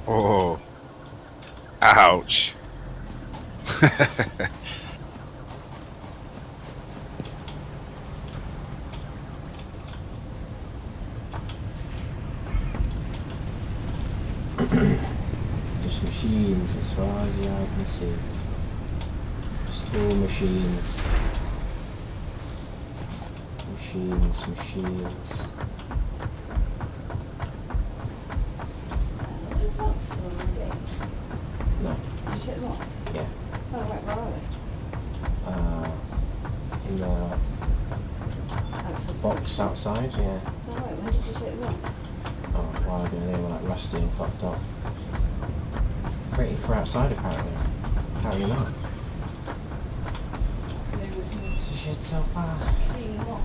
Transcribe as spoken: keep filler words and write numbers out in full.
Oh, ouch. Just machines as far as the eye can see. Just all machines. Machines, machines. Is that still on the gate? No. Did you check them off? Yeah. Oh, right, where are they? Uh, in the Outside. box outside, yeah. Oh, right, when did you check them off? Oh, a while ago they were like rusty and fucked up. Pretty for outside apparently. How do you know? Maybe we can It's a shit so far. clean them off.